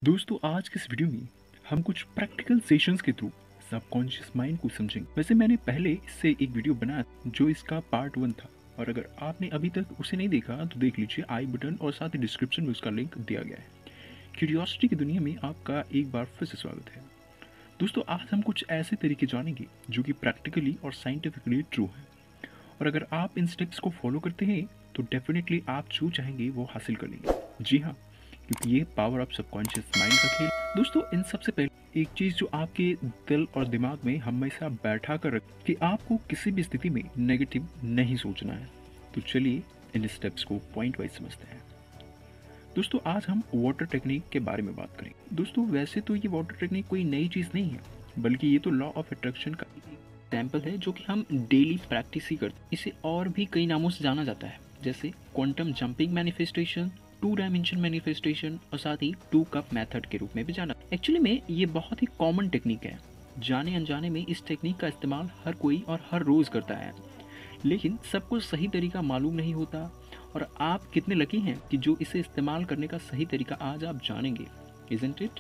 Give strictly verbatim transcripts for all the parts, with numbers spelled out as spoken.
दोस्तों आज के इस वीडियो में हम कुछ प्रैक्टिकल सेशंस के थ्रू सबकॉन्शियस माइंड को समझेंगे। वैसे मैंने पहले इससे एक वीडियो बनाया जो इसका पार्ट वन था, और अगर आपने अभी तक उसे नहीं देखा तो देख लीजिए, आई बटन और साथ ही डिस्क्रिप्शन में उसका लिंक दिया गया है। क्यूरियोसिटी की दुनिया में आपका एक बार फिर से स्वागत है। दोस्तों आज हम कुछ ऐसे तरीके जानेंगे जो कि प्रैक्टिकली और साइंटिफिकली ट्रू है, और अगर आप इन स्टेप्स को फॉलो करते हैं तो डेफिनेटली आप जो चाहेंगे वो हासिल कर लेंगे। जी हाँ, क्योंकि ये पावर ऑफ सबकॉन्शियस माइंड का खेल। दोस्तों इन सबसे पहले एक चीज़ जो आपके दिल और दिमाग में हमेशा बैठा कर रख कि आपको किसी भी स्थिति में नेगेटिव नहीं सोचना है। तो चलिए इन स्टेप्स को पॉइंट वाइज समझते हैं। दोस्तों आज हम वाटर टेक्निक के बारे में बात करेंगे। दोस्तों वैसे तो ये वाटर टेक्निक कोई नई चीज़ नहीं है, बल्कि ये तो लॉ ऑफ अट्रैक्शन का एग्जाम्पल है जो कि हम डेली प्रैक्टिस ही करते हैं। इसे और भी कई नामों से जाना जाता है, जैसे quantum jumping manifestation, two dimension manifestation और साथ ही टू कप मेथड के रूप में भी जाना। एक्चुअली में ये बहुत ही कॉमन टेक्निक है। जाने अनजाने में इस टेक्निक का इस्तेमाल हर कोई और हर रोज़ करता है, लेकिन सबको सही तरीका मालूम नहीं होता। और आप कितने लकी हैं कि जो इसे इस्तेमाल करने का सही तरीका आज आप जानेंगे, इज़न्ट इट?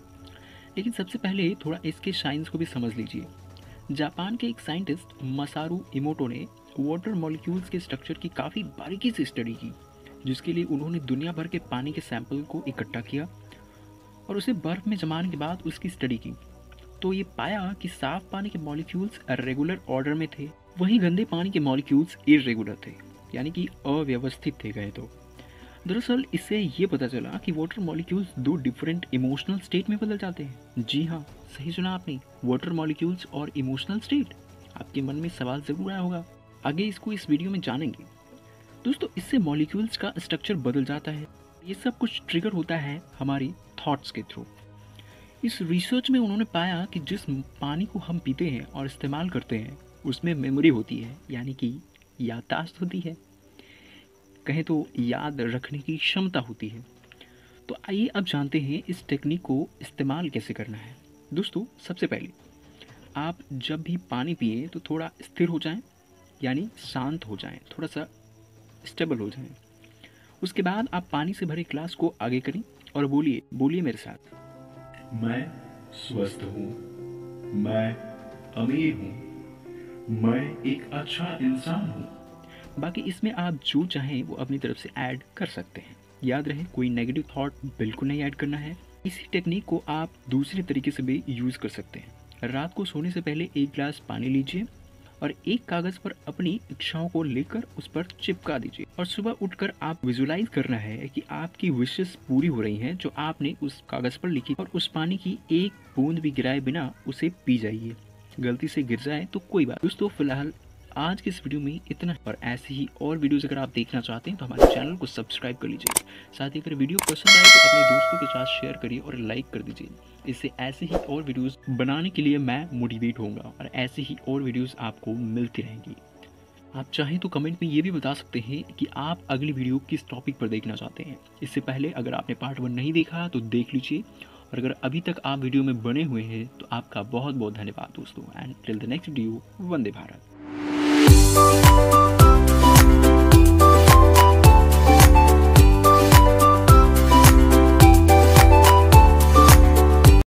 लेकिन सबसे पहले थोड़ा इसके साइंस को भी समझ लीजिए। जापान के एक साइंटिस्ट मसारू इमोटो ने वाटर मॉलिक्यूल्स के स्ट्रक्चर की काफ़ी बारीकी से स्टडी की, जिसके लिए उन्होंने दुनिया भर के पानी के सैंपल को इकट्ठा किया और उसे बर्फ़ में जमाने के बाद उसकी स्टडी की। तो ये पाया कि साफ पानी के मॉलिक्यूल्स रेगुलर ऑर्डर में थे, वहीं गंदे पानी के मॉलिक्यूल्स इरेगुलर थे, यानी कि अव्यवस्थित थे गए। तो दरअसल इससे ये पता चला कि वाटर मॉलिक्यूल्स दो डिफरेंट इमोशनल स्टेट में बदल जाते हैं। जी हाँ, सही सुना आपने, वाटर मॉलिक्यूल्स और इमोशनल स्टेट। आपके मन में सवाल ज़रूर आया होगा, आगे इसको इस वीडियो में जानेंगे। दोस्तों इससे मॉलिक्यूल्स का स्ट्रक्चर बदल जाता है। ये सब कुछ ट्रिगर होता है हमारी थॉट्स के थ्रू। इस रिसर्च में उन्होंने पाया कि जिस पानी को हम पीते हैं और इस्तेमाल करते हैं उसमें मेमोरी होती है, यानी कि याददाश्त होती है, कहें तो याद रखने की क्षमता होती है। तो आइए अब जानते हैं इस टेक्निक को इस्तेमाल कैसे करना है। दोस्तों सबसे पहले आप जब भी पानी पिए तो थोड़ा स्थिर हो जाएं, यानी शांत हो जाएं, थोड़ा सा स्टेबल हो जाएं। उसके बाद आप पानी से भरे ग्लास को आगे करें और बोलिए बोलिए मेरे साथ, मैं स्वस्थ हूँ, मैं अमीर हूँ, मैं एक अच्छा इंसान हूँ। बाकी इसमें आप जो चाहें वो अपनी तरफ से ऐड कर सकते हैं। याद रहे, कोई नेगेटिव थॉट बिल्कुल नहीं ऐड करना है। इसी टेक्निक को आप दूसरे तरीके से भी यूज़ कर सकते हैं। रात को सोने से पहले एक गिलास पानी लीजिए और एक कागज़ पर अपनी इच्छाओं को लेकर उस पर चिपका दीजिए, और सुबह उठकर आप विजुलाइज करना है कि आपकी विशेस पूरी हो रही हैं जो आपने उस कागज़ पर लिखी, और उस पानी की एक बूंद भी गिराए बिना उसे पी जाइए। गलती से गिर जाए तो कोई बात। दोस्तों फिलहाल आज के इस वीडियो में इतना, और ऐसे ही और वीडियोस अगर आप देखना चाहते हैं तो हमारे चैनल को सब्सक्राइब कर लीजिए। साथ ही अगर वीडियो पसंद आए तो अपने दोस्तों के साथ शेयर करिए और लाइक कर दीजिए। इससे ऐसे ही और वीडियोस बनाने के लिए मैं मोटिवेट होऊंगा, और ऐसे ही और वीडियोस आपको मिलती रहेंगी। आप चाहें तो कमेंट में ये भी बता सकते हैं कि आप अगली वीडियो किस टॉपिक पर देखना चाहते हैं। इससे पहले अगर आपने पार्ट वन नहीं देखा तो देख लीजिए, और अगर अभी तक आप वीडियो में बने हुए हैं तो आपका बहुत बहुत धन्यवाद दोस्तों। And till the next video, वंदे भारत।